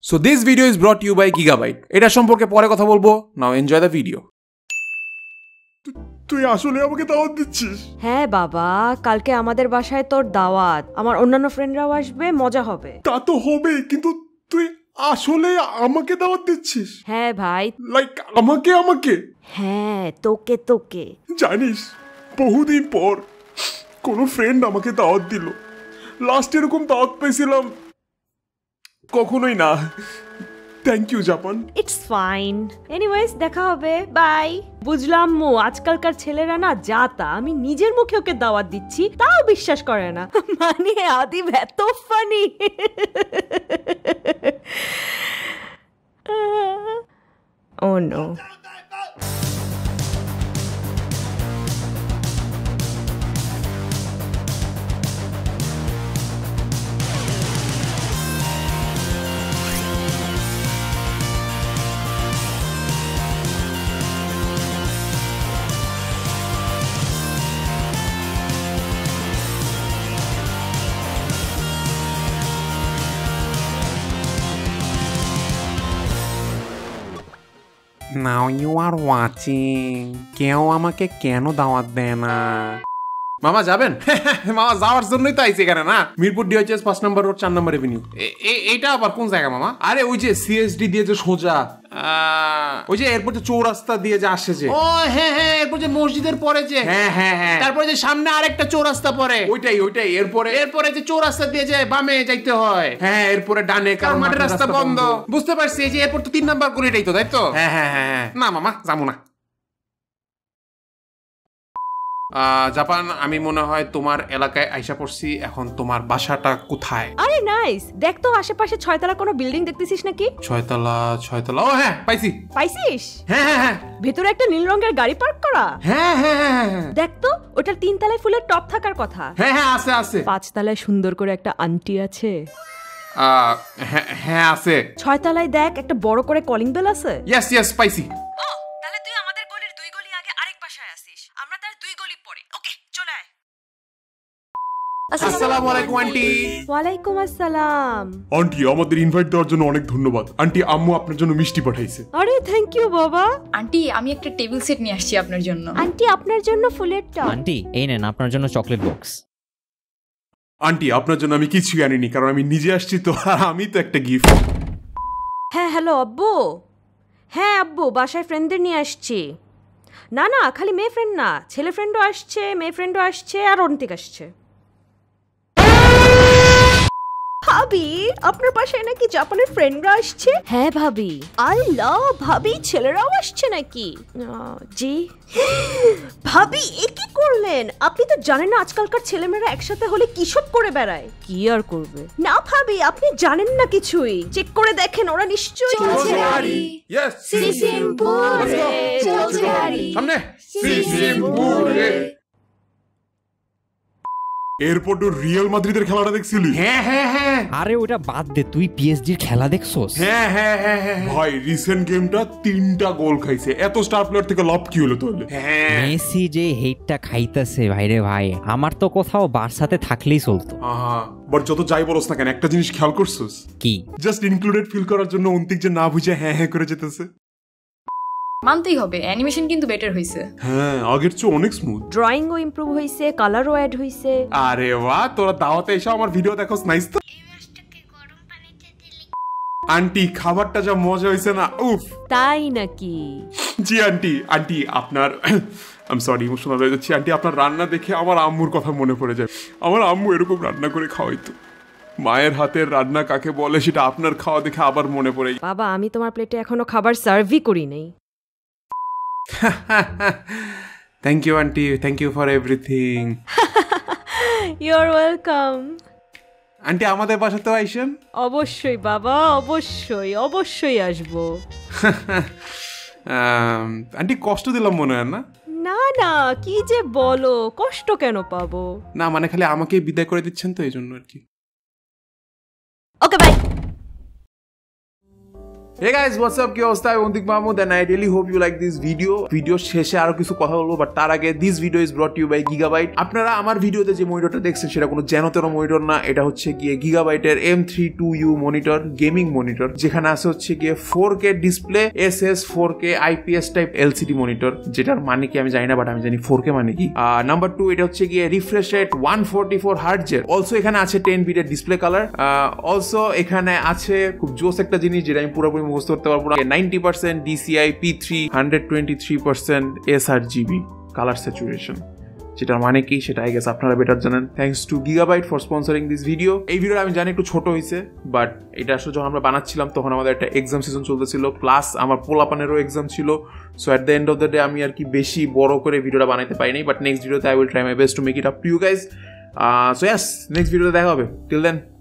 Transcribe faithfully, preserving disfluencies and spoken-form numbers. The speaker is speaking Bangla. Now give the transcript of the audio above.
So this video is brought to you by Gigabyte. এটা সম্পর্কে পরে কথা বলবো। Now enjoy the video. তুই আসলে আমাকে দাওয়াত দিচ্ছিস? হ্যাঁ বাবা, কালকে আমাদের বাসায় তোর দাওয়াত। আমার অন্যান্য ফ্রেন্ডরাও আসবে, মজা হবে। তা তো হবে, কিন্তু তুই আসলে আমাকে দাওয়াত দিচ্ছিস? হ্যাঁ ভাই। লাইক আমাকে আমাকে? হ্যাঁ, তোকে তোকে। জানিস, বহুদিন পর কোনো ফ্রেন্ড আমাকে দাওয়াত দিল। লাস্ট এরকম দাওয়াত পেয়েছিলাম কখনোই না। Thank you Japan. It's fine. Anyways, দেখা হবে, বাই। বুঝলাম মো, আজকালকার ছেলেরা না যাতা। আমি নিজের মুখে ওকে দাওয়াত দিচ্ছি, তাও বিশ্বাস করে না। মানে আদিব এত funny. Oh no. Now you are watching. কেউ আমাকে কেন দাওয়াত দেয় না? মামা যাবেন? মামা যাওয়ার জন্যই তো আইছি এখানে না। Mirpur D O H S পাঁচ নম্বর রোড চার নম্বর এভিনিউ। এইটা আবার কোন জায়গা মামা? আরে ওই যে সিএসডি দিয়ে যে সোজা, ওই যে এরপর যে চৌরাস্তা দিয়ে যে আসে যে। ও হ্যাঁ হ্যাঁ, এরপর যে মসজিদের পরে যে, হ্যাঁ হ্যাঁ হ্যাঁ, তারপরে যে সামনে আরেকটা চৌরাস্তা পরে, ওইটাই ওইটাই। এরপরে এরপরে যে চৌরাস্তা দিয়ে যায় বামে যাইতে হয়। হ্যাঁ, এরপরে ডানে, কারণ মাঠের রাস্তা বন্ধ। বুঝতে পারছি, এই যে এরপর তো তিন নাম্বার গলিটাই তো, তাই তো? হ্যাঁ হ্যাঁ হ্যাঁ। না মামা, যাবো না। জাপান, আমি মনে হয় তোমার এলাকায় আইসা পড়ছি। এখন তোমার বাসাটা কোথায়? আরে নাইস, দেখ তো আশেপাশে ছয়তলা কোনো বিল্ডিং দেখতেছিস নাকি? ছয়তলা ছয়তলা ও হ্যাঁ, পাইছি। পাইছিস? হ্যাঁ হ্যাঁ হ্যাঁ। ভেতরে একটা নীল রঙের গাড়ি পার্ক করা। হ্যাঁ হ্যাঁ হ্যাঁ। দেখ তো, ওটার তিন তলায় ফুলের টপ থাকার কথা। হ্যাঁ হ্যাঁ, আছে আছে। পাঁচ তলায় সুন্দর করে একটা আন্টি আছে। হ্যাঁ হ্যাঁ, আছে। ছয় তলায় দেখ একটা বড় করে কলিং বেল আছে। ইয়েস ইয়েস, পাইছি। ও, তাহলে তুই আমাদের গলির দুই গলি আগে আরেক বাসায় আসিস, আমরা তার দুই গলি পরে। ওকে, চলে আয়। আসসালামু আলাইকুম আন্টি। ওয়ালাইকুম আসসালাম। আন্টি, আমাদের ইনভাইট দেওয়ার জন্য অনেক ধন্যবাদ। আন্টি, আম্মু আপনার জন্য মিষ্টি পাঠাইছে। আরে থ্যাংক ইউ বাবা। আন্টি, আমি একটা টেবিল সেট নিয়ে আসছি আপনার জন্য। আন্টি, আপনার জন্য ফুলের টব। আন্টি, এই নেন আপনার জন্য চকলেট বক্স। আন্টি, আপনার জন্য আমি কিছুই আনিনি, কারণ আমি নিজে আসছি তো, আর আমি তো একটা গিফট। হ্যাঁ হ্যালো আব্বু। হ্যাঁ আব্বু, বাসায় ফ্রেন্ডদের নিয়ে আসছি। না না, খালি মেয়ে ফ্রেন্ড না, ছেলে ফ্রেন্ডও আসছে, মেয়ে ফ্রেন্ডও আসছে, আর অন্তিক আসছে। ভাবি, আপনার বাসায় নাকি জাপানের ফ্রেন্ডরা আসছে? হ্যাঁ ভাবি। আল্লাহ, ভাবি ছেলেরাও আসছে নাকি? জি। ভাবি, এ কি করলেন? আপনি তো জানেন না আজকালকার ছেলেমেয়েরা একসাথে হলে কি সব করে বেড়ায়। কি আর করবে? না ভাবি, আপনি জানেন না কিছুই। চেক করে দেখেন, ওরা নিশ্চয়ই ইয়েস, সিসিমপুরে চলছে গাড়ি। সামনে সিসিমপুরে। এরপর তো রিয়াল মাদ্রিদের খেলাটা দেখছিলি? হ্যাঁ হ্যাঁ হ্যাঁ। আরে ওটা বাদ দে, তুই পিএসজির খেলা দেখছস? হ্যাঁ হ্যাঁ হ্যাঁ হ্যাঁ। ভাই, রিসেন্ট গেমটা তিনটা গোল খাইছে। এত স্টার প্লেয়ার থেকে লাভ কি হলো তাহলে? হ্যাঁ, মেসি যে হেটটা খাইতেছে ভাইরে ভাই, আমার তো কোথাও বার্সাতে থাকলেই চলতো। আহা, বাট যত যাই বলস না কেন, একটা জিনিস খেয়াল করছস? কি? জাস্ট ইনক্লুডেড ফিল করার জন্য অন্তিক যে না বুঝে হ্যাঁ হ্যাঁ করে যেতেছে। মানতেই হবে, অ্যানিমেশন কিন্তু বেটার হইছে। হ্যাঁ, আগের চেয়ে অনেক স্মুথ। ড্রয়িংও ইমপ্রুভ হইছে, কালারও অ্যাড হইছে। আরে বাহ, তোরা দাওয়াতে এসে আমার ভিডিও দেখোস, নাইস তো। আন্টি, খাবারটা যা মজা হয়েছে না, উফ। তাই নাকি? জি আন্টি। আন্টি আপনার, আই এম সরি, ইমোশনাল হয়ে যাচ্ছি। আন্টি, আপনার রান্না দেখে আমার আম্মুর কথা মনে পড়ে যায়। আমার আম্মু এরকম রান্না করে খাওয়াইতো। মায়ের হাতের রান্না কাকে বলে সেটা আপনার খাওয়া দেখে আবার মনে পড়ে। বাবা, আমি তোমার প্লেটে এখনো খাবার সার্ভই করি নাই। Thank you aunty, thank you for everything. You are welcome. Aunty, আমাদের বাসাতেও আইসেন। অবশ্যই বাবা, অবশ্যই অবশ্যই আসবো। আন্টি, কষ্ট দিলাম মনে হয় না? না না, কি যে বলো, কষ্ট কেন পাবো? না মানে খালি আমাকে বিদায় করে দিচ্ছেন তো, এই জন্য আর কি। Okay bye. Hey guys, what's up? কি অবস্থা? আমি Antik Mahmud and I really hope you like this video. Video শেষে আরো কিছু কথা বলবো, বাট তার আগে this video is brought to you by Gigabyte. আপনারা আমার ভিডিওতে যে মনিটরটা দেখছেন সেটা কোনো জেনতেরো মনিটর না, এটা হচ্ছে গিয়ে Gigabyte-এর M three two U monitor, gaming monitor, যেখানে আছে হচ্ছে গিয়ে four K display, S S four K IPS type LCD monitor, যেটার মানে কি আমি জানি না, বাট আমি জানি ফোর কে মানে কি। নাম্বার টু, এটা হচ্ছে গিয়ে refresh rate one forty four হার্টজের। অলসো এখানে আছে টেন বিটের ডিসপ্লে কালার। অলসো এখানে আছে খুব জোস একটা জিনিস যেটা আমি পুরোপুরি মুখস্থ করতে পারবো না, ninety percent DCI P three, hundred twenty three percent sRGB colour saturation, যেটার মানে কি সেটা আই গেস আপনারা বেটার জানেন। Thanks to Gigabyte for sponsoring this video. এই ভিডিওটা আমি জানি একটু ছোট হয়েছে, বাট এটা আসলে যখন আমরা বানাচ্ছিলাম তখন আমাদের একটা এক্সাম সিজন চলতেছিল, প্লাস আমার পোলাপানেরও এক্সাম ছিল। So at the end of the day আমি আর কি বেশি বড় করে ভিডিওটা বানাতে পারিনি, বাট নেক্সট ভিডিওতে I will try my best to make it up to you guys. So yes, next ভিডিওতে দেখা হবে। Till then